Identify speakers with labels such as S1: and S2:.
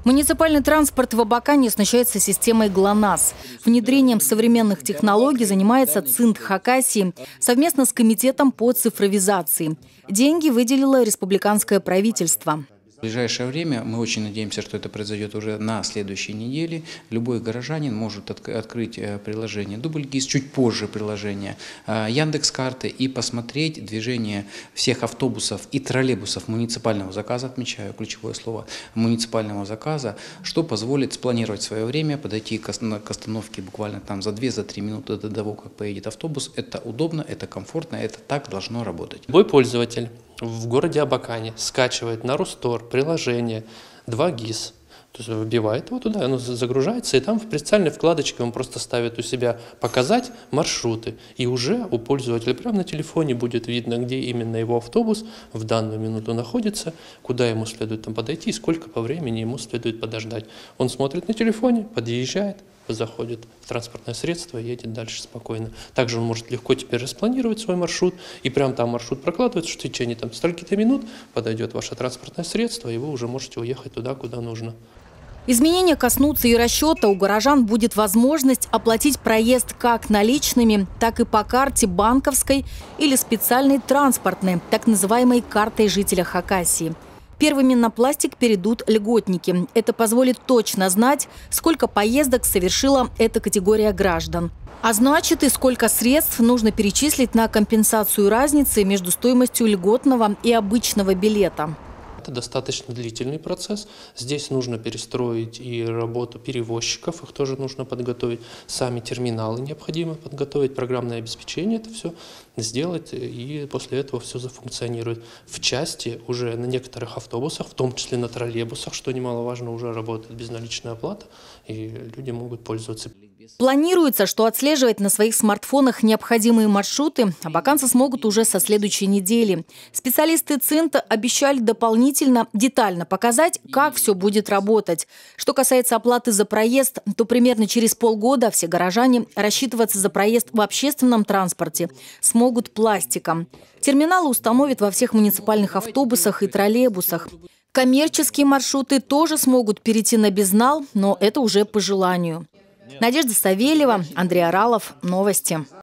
S1: Муниципальный транспорт в Абакане оснащается системой ГЛОНАСС. Внедрением современных технологий занимается ЦИНТ Хакасии совместно с Комитетом по цифровизации. Деньги выделило республиканское правительство.
S2: В ближайшее время мы очень надеемся, что это произойдет уже на следующей неделе. Любой горожанин может открыть приложение Дубльгиз, чуть позже приложение Яндекс.Карты и посмотреть движение всех автобусов и троллейбусов муниципального заказа, отмечаю ключевое слово, муниципального заказа, что позволит спланировать свое время, подойти к остановке буквально там за 2-3 минуты до того, как поедет автобус. Это удобно, это комфортно, это так должно работать.
S3: Любой пользователь в городе Абакане скачивает на Рустор приложение 2GIS, то есть вбивает его туда, оно загружается, и там в специальной вкладочке он просто ставит у себя «Показать маршруты», и уже у пользователя прямо на телефоне будет видно, где именно его автобус в данную минуту находится, куда ему следует там подойти и сколько по времени ему следует подождать. Он смотрит на телефоне, подъезжает, заходит в транспортное средство и едет дальше спокойно. Также он может легко теперь распланировать свой маршрут, и прям там маршрут прокладывается, что в течение там стольких-то минут подойдет ваше транспортное средство, и вы уже можете уехать туда, куда нужно.
S1: Изменения коснутся и расчета. У горожан будет возможность оплатить проезд как наличными, так и по карте банковской или специальной транспортной, так называемой картой жителя Хакасии. Первыми на пластик перейдут льготники. Это позволит точно знать, сколько поездок совершила эта категория граждан. А значит, и сколько средств нужно перечислить на компенсацию разницы между стоимостью льготного и обычного билета.
S3: Это достаточно длительный процесс. Здесь нужно перестроить и работу перевозчиков, их тоже нужно подготовить. Сами терминалы необходимо подготовить, программное обеспечение это все сделать, и после этого все зафункционирует. В части уже на некоторых автобусах, в том числе на троллейбусах, что немаловажно, уже работает безналичная оплата, и люди могут пользоваться.
S1: Планируется, что отслеживать на своих смартфонах необходимые маршруты абаканцы смогут уже со следующей недели. Специалисты ЦИНТа обещали дополнительно детально показать, как все будет работать. Что касается оплаты за проезд, то примерно через полгода все горожане рассчитываться за проезд в общественном транспорте смогут пластиком. Терминалы установят во всех муниципальных автобусах и троллейбусах. Коммерческие маршруты тоже смогут перейти на безнал, но это уже по желанию. Надежда Савельева, Андрей Аралов. Новости.